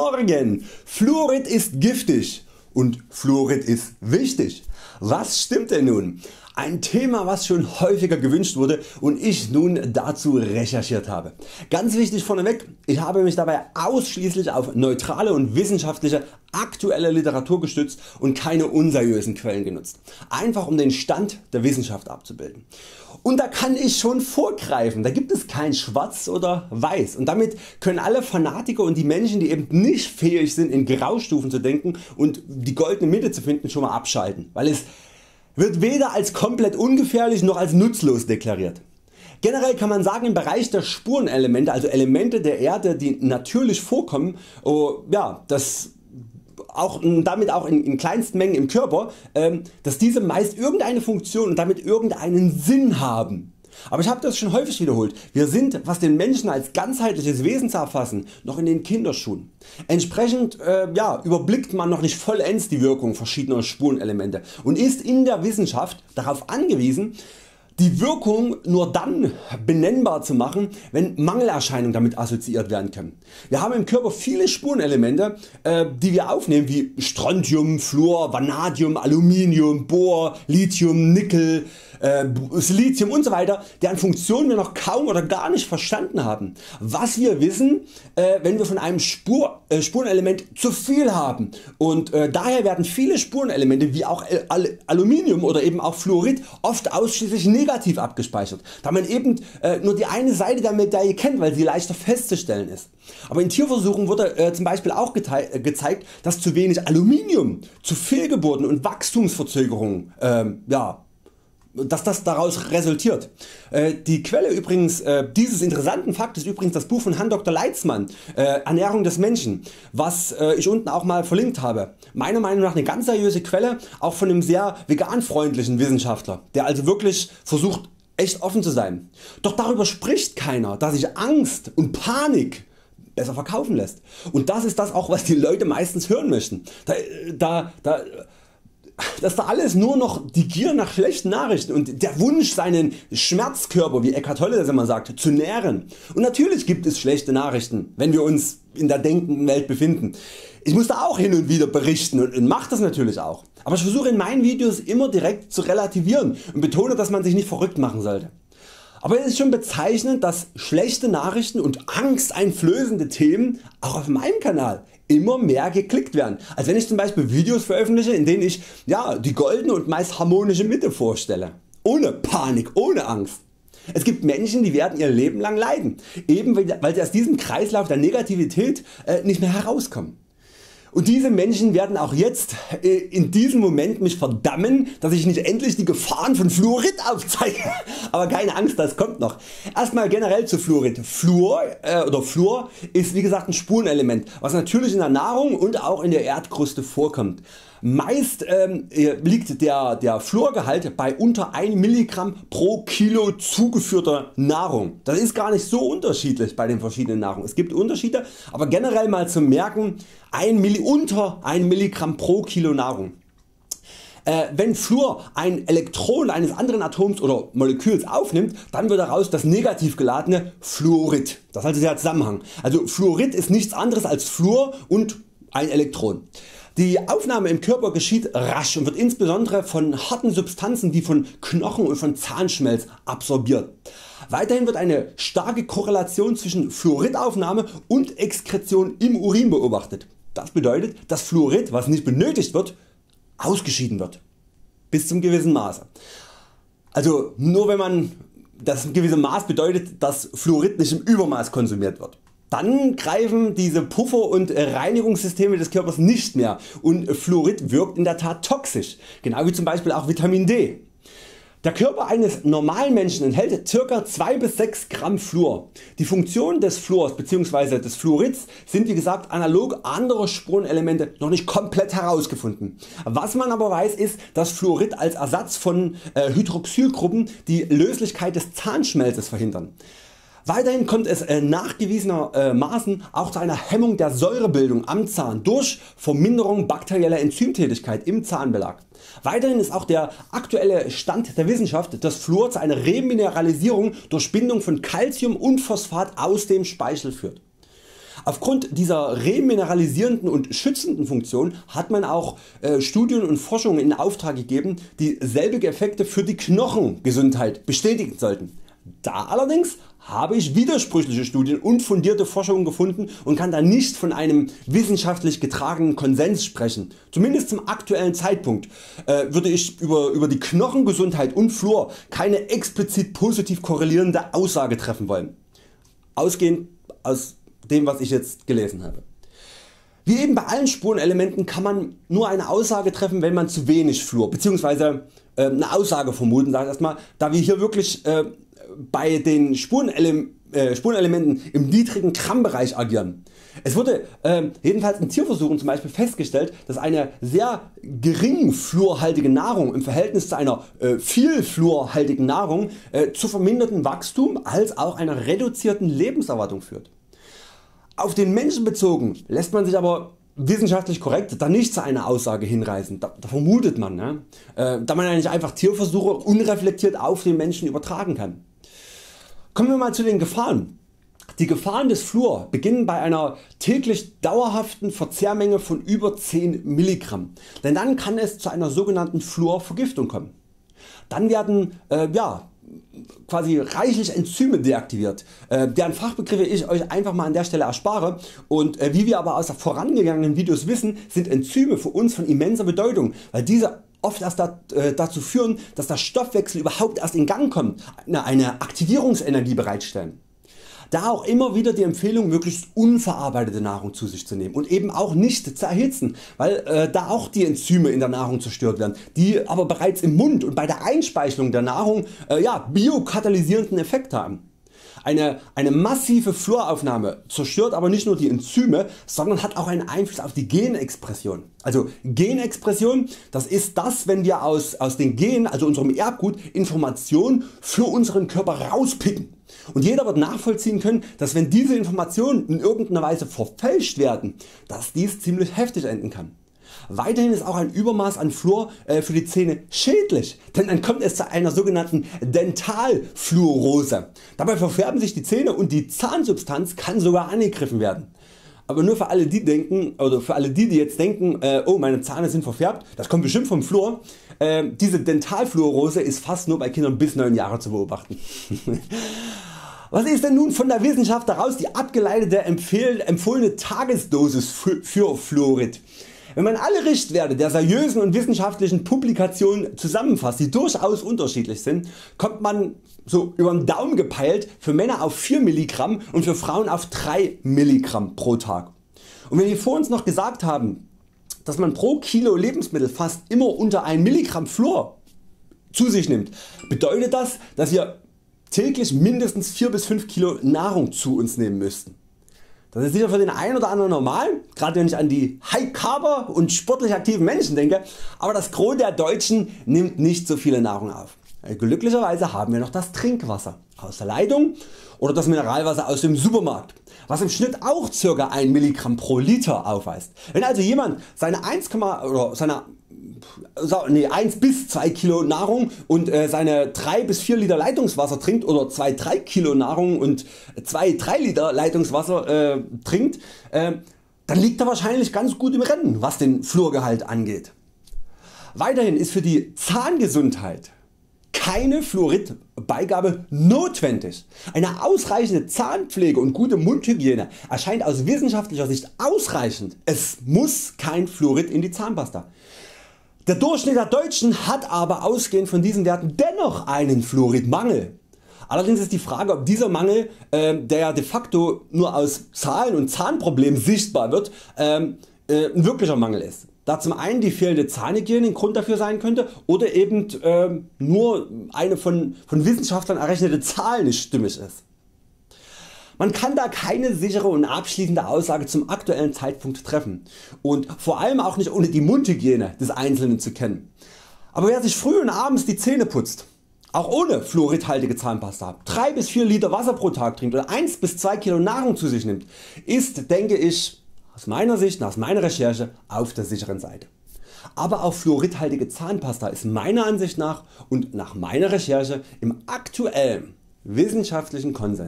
Morgen! Fluorid ist giftig und Fluorid ist wichtig. Was stimmt denn nun? Ein Thema was schon häufiger gewünscht wurde und ich nun dazu recherchiert habe. Ganz wichtig vorneweg, ich habe mich dabei ausschließlich auf neutrale und wissenschaftliche aktuelle Literatur gestützt und keine unseriösen Quellen genutzt. Einfach um den Stand der Wissenschaft abzubilden. Und da kann ich schon vorgreifen, da gibt es kein Schwarz oder Weiß und damit können alle Fanatiker und die Menschen die eben nicht fähig sind in Graustufen zu denken und die goldene Mitte zu finden schon mal abschalten, weil es wird weder als komplett ungefährlich noch als nutzlos deklariert. Generell kann man sagen im Bereich der Spurenelemente, also Elemente der Erde die natürlich vorkommen, damit auch in kleinsten Mengen im Körper, dass diese meist irgendeine Funktion und damit irgendeinen Sinn haben. Aber ich habe das schon häufig wiederholt, wir sind was den Menschen als ganzheitliches Wesen zu erfassen noch in den Kinderschuhen. Entsprechend überblickt man noch nicht vollends die Wirkung verschiedener Spurenelemente und ist in der Wissenschaft darauf angewiesen die Wirkung nur dann benennbar zu machen, wenn Mangelerscheinungen damit assoziiert werden können. Wir haben im Körper viele Spurenelemente die wir aufnehmen wie Strontium, Fluor, Vanadium, Aluminium, Bohr, Lithium, Nickel, Silizium usw. deren Funktionen wir noch kaum oder gar nicht verstanden haben. Was wir wissen wenn wir von einem Spurenelement zu viel haben und daher werden viele Spurenelemente wie auch Aluminium oder eben auch Fluorid oft ausschließlich negativ abgespeichert, da man eben nur die eine Seite der Medaille kennt, weil sie leichter festzustellen ist. Aber in Tierversuchen wurde zum Beispiel auch gezeigt, dass zu wenig Aluminium zu Fehlgeburten und Wachstumsverzögerungen dass das daraus resultiert. Die Quelle übrigens dieses interessanten Faktes ist übrigens das Buch von Herrn Dr. Leitzmann, Ernährung des Menschen, was ich unten auch mal verlinkt habe. Meiner Meinung nach eine ganz seriöse Quelle, auch von einem sehr veganfreundlichen Wissenschaftler, der also wirklich versucht echt offen zu sein. Doch darüber spricht keiner, dass sich Angst und Panik besser verkaufen lässt. Und das ist das auch was die Leute meistens hören möchten. Das ist da alles nur noch die Gier nach schlechten Nachrichten und der Wunsch seinen Schmerzkörper, wie Eckhart Tolle das immer sagt, zu nähren. Und natürlich gibt es schlechte Nachrichten, wenn wir uns in der denkenden Welt befinden. Ich muss da auch hin und wieder berichten und mache das natürlich auch. Aber ich versuche in meinen Videos immer direkt zu relativieren und betone, dass man sich nicht verrückt machen sollte. Aber es ist schon bezeichnend, dass schlechte Nachrichten und angsteinflößende Themen auch auf meinem Kanal immer mehr geklickt werden, als wenn ich zum Beispiel Videos veröffentliche, in denen ich die goldene und meist harmonische Mitte vorstelle. Ohne Panik, ohne Angst. Es gibt Menschen die werden ihr Leben lang leiden, eben weil sie aus diesem Kreislauf der Negativität nicht mehr herauskommen. Und diese Menschen werden auch jetzt in diesem Moment mich verdammen, dass ich nicht endlich die Gefahren von Fluorid aufzeige. Aber keine Angst, das kommt noch. Erstmal generell zu Fluorid. Fluor ist wie gesagt ein Spurenelement, was natürlich in der Nahrung und auch in der Erdkruste vorkommt. Meist liegt der Fluorgehalt bei unter 1 Milligramm pro Kilo zugeführter Nahrung. Das ist gar nicht so unterschiedlich bei den verschiedenen Nahrungen. Es gibt Unterschiede, aber generell mal zu merken unter 1 Milligramm pro Kilo Nahrung. Wenn Fluor ein Elektron eines anderen Atoms oder Moleküls aufnimmt, dann wird daraus das negativ geladene Fluorid. Das ist also der Zusammenhang. Also Fluorid ist nichts anderes als Fluor und ein Elektron. Die Aufnahme im Körper geschieht rasch und wird insbesondere von harten Substanzen wie von Knochen und von Zahnschmelz absorbiert. Weiterhin wird eine starke Korrelation zwischen Fluoridaufnahme und Exkretion im Urin beobachtet. Das bedeutet, dass Fluorid, was nicht benötigt wird, ausgeschieden wird. Bis zum gewissen Maße. Also nur wenn man das gewisse Maß bedeutet, dass Fluorid nicht im Übermaß konsumiert wird. Dann greifen diese Puffer und Reinigungssysteme des Körpers nicht mehr und Fluorid wirkt in der Tat toxisch, genau wie zum Beispiel auch Vitamin D. Der Körper eines normalen Menschen enthält ca. 2 bis 6 Gramm Fluor. Die Funktionen des Fluors bzw. des Fluorids sind wie gesagt analog anderer Spurenelemente noch nicht komplett herausgefunden. Was man aber weiß ist, dass Fluorid als Ersatz von Hydroxylgruppen die Löslichkeit des Zahnschmelzes verhindern. Weiterhin kommt es nachgewiesenermaßen auch zu einer Hemmung der Säurebildung am Zahn durch Verminderung bakterieller Enzymtätigkeit im Zahnbelag. Weiterhin ist auch der aktuelle Stand der Wissenschaft, dass Fluor zu einer Remineralisierung durch Bindung von Calcium und Phosphat aus dem Speichel führt. Aufgrund dieser remineralisierenden und schützenden Funktion hat man auch Studien und Forschungen in Auftrag gegeben, die selbige Effekte für die Knochengesundheit bestätigen sollten. Da allerdings habe ich widersprüchliche Studien und fundierte Forschungen gefunden und kann da nicht von einem wissenschaftlich getragenen Konsens sprechen. Zumindest zum aktuellen Zeitpunkt würde ich über die Knochengesundheit und Fluor keine explizit positiv korrelierende Aussage treffen wollen. Ausgehend aus dem was ich jetzt gelesen habe. Wie eben bei allen Spurenelementen kann man nur eine Aussage treffen, wenn man zu wenig Fluor bzw. eine Aussage vermuten, sage ich erstmal, da wir hier wirklich bei den Spurenelementen im niedrigen Grammbereich agieren. Es wurde jedenfalls in Tierversuchen zum Beispiel festgestellt, dass eine sehr gering fluorhaltige Nahrung im Verhältnis zu einer viel fluorhaltigen Nahrung zu vermindertem Wachstum als auch einer reduzierten Lebenserwartung führt. Auf den Menschen bezogen lässt man sich aber wissenschaftlich korrekt da nicht zu einer Aussage hinreißen, da vermutet man, ne? Da man ja nicht einfach Tierversuche unreflektiert auf den Menschen übertragen kann. Kommen wir mal zu den Gefahren. Die Gefahren des Fluor beginnen bei einer täglich dauerhaften Verzehrmenge von über 10 mg, denn dann kann es zu einer sogenannten Fluorvergiftung kommen. Dann werden quasi reichlich Enzyme deaktiviert, deren Fachbegriffe ich Euch einfach mal an der Stelle erspare, und wie wir aber aus vorangegangenen Videos wissen, sind Enzyme für uns von immenser Bedeutung, weil diese oft erst dazu führen, dass der Stoffwechsel überhaupt erst in Gang kommt, eine Aktivierungsenergie bereitstellen. Da auch immer wieder die Empfehlung, möglichst unverarbeitete Nahrung zu sich zu nehmen und eben auch nicht zu erhitzen, weil da auch die Enzyme in der Nahrung zerstört werden, die aber bereits im Mund und bei der Einspeichelung der Nahrung biokatalysierenden Effekt haben. Eine massive Fluoraufnahme zerstört aber nicht nur die Enzyme, sondern hat auch einen Einfluss auf die Genexpression. Also Genexpression, das ist das, wenn wir aus den Genen, also unserem Erbgut, Informationen für unseren Körper rauspicken. Und jeder wird nachvollziehen können, dass wenn diese Informationen in irgendeiner Weise verfälscht werden, dass dies ziemlich heftig enden kann. Weiterhin ist auch ein Übermaß an Fluor für die Zähne schädlich, denn dann kommt es zu einer sogenannten Dentalfluorose. Dabei verfärben sich die Zähne und die Zahnsubstanz kann sogar angegriffen werden. Aber nur für alle die jetzt denken, oh, meine Zähne sind verfärbt, das kommt bestimmt vom Fluor. Diese Dentalfluorose ist fast nur bei Kindern bis 9 Jahre zu beobachten. Was ist denn nun von der Wissenschaft daraus die abgeleitete empfohlene Tagesdosis für Fluorid? Wenn man alle Richtwerte der seriösen und wissenschaftlichen Publikationen zusammenfasst, die durchaus unterschiedlich sind, kommt man so über den Daumen gepeilt für Männer auf 4 mg und für Frauen auf 3 mg pro Tag. Und wenn wir vor uns noch gesagt haben, dass man pro Kilo Lebensmittel fast immer unter 1 mg Fluor zu sich nimmt, bedeutet das, dass wir täglich mindestens 4 bis 5 Kilo Nahrung zu uns nehmen müssten. Das ist sicher für den einen oder anderen normal, gerade wenn ich an die High Carber und sportlich aktiven Menschen denke, aber das Gros der Deutschen nimmt nicht so viele Nahrung auf. Glücklicherweise haben wir noch das Trinkwasser aus der Leitung oder das Mineralwasser aus dem Supermarkt, was im Schnitt auch ca. 1 mg pro Liter aufweist. Wenn also jemand seine 1 bis 2 Kilo Nahrung und seine 3 bis 4 Liter Leitungswasser trinkt oder 2-3 Kilo Nahrung und 2-3 Liter Leitungswasser trinkt, dann liegt er wahrscheinlich ganz gut im Rennen, was den Fluorgehalt angeht. Weiterhin ist für die Zahngesundheit keine Fluoridbeigabe notwendig. Eine ausreichende Zahnpflege und gute Mundhygiene erscheint aus wissenschaftlicher Sicht ausreichend. Es muss kein Fluorid in die Zahnpasta. Der Durchschnitt der Deutschen hat aber ausgehend von diesen Werten dennoch einen Fluoridmangel. Allerdings ist die Frage, ob dieser Mangel, der ja de facto nur aus Zahlen und Zahnproblemen sichtbar wird, ein wirklicher Mangel ist. Da zum einen die fehlende Zahnhygiene ein Grund dafür sein könnte oder eben nur eine von Wissenschaftlern errechnete Zahl nicht stimmig ist. Man kann da keine sichere und abschließende Aussage zum aktuellen Zeitpunkt treffen und vor allem auch nicht ohne die Mundhygiene des Einzelnen zu kennen. Aber wer sich früh und abends die Zähne putzt, auch ohne fluoridhaltige Zahnpasta, 3 bis 4 Liter Wasser pro Tag trinkt oder 1 bis 2 Kilo Nahrung zu sich nimmt, ist, denke ich, aus meiner Sicht, aus meiner Recherche auf der sicheren Seite. Aber auch fluoridhaltige Zahnpasta ist meiner Ansicht nach und nach meiner Recherche im aktuellen wissenschaftlichen Konsens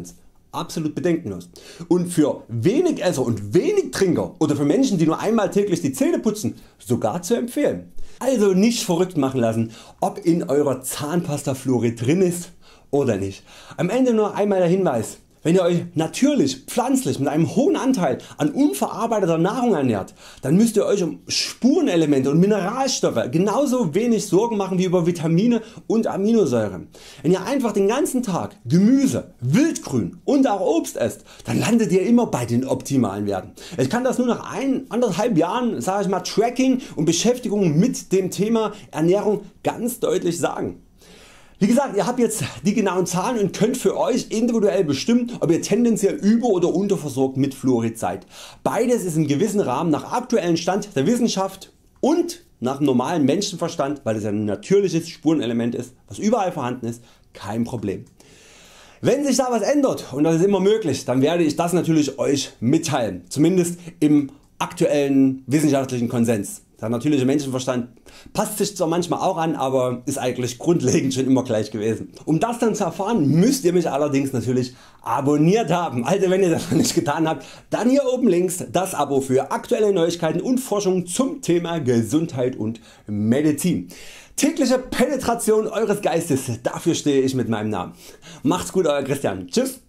absolut bedenkenlos. Und für wenig Esser und wenig Trinker oder für Menschen die nur einmal täglich die Zähne putzen sogar zu empfehlen. Also nicht verrückt machen lassen, ob in eurer Zahnpasta Fluorid drin ist oder nicht. Am Ende nur einmal der Hinweis: Wenn ihr Euch natürlich pflanzlich mit einem hohen Anteil an unverarbeiteter Nahrung ernährt, dann müsst ihr Euch um Spurenelemente und Mineralstoffe genauso wenig Sorgen machen wie über Vitamine und Aminosäuren. Wenn ihr einfach den ganzen Tag Gemüse, Wildgrün und auch Obst esst, dann landet ihr immer bei den optimalen Werten. Ich kann das nur nach 1,5 Jahren Tracking und Beschäftigung mit dem Thema Ernährung ganz deutlich sagen. Wie gesagt, ihr habt jetzt die genauen Zahlen und könnt für Euch individuell bestimmen, ob ihr tendenziell über- oder unterversorgt mit Fluorid seid. Beides ist im gewissen Rahmen nach aktuellem Stand der Wissenschaft und nach normalem Menschenverstand, weil es ein natürliches Spurenelement ist, was überall vorhanden ist, kein Problem. Wenn sich da was ändert, und das ist immer möglich, dann werde ich das natürlich Euch mitteilen, zumindest im aktuellen wissenschaftlichen Konsens. Der natürliche Menschenverstand passt sich zwar manchmal auch an, aber ist eigentlich grundlegend schon immer gleich gewesen. Um das dann zu erfahren, müsst ihr mich allerdings natürlich abonniert haben. Also wenn ihr das noch nicht getan habt, dann hier oben links das Abo für aktuelle Neuigkeiten und Forschung zum Thema Gesundheit und Medizin. Tägliche Penetration Eures Geistes, dafür stehe ich mit meinem Namen. Macht's gut, Euer Christian. Tschüss.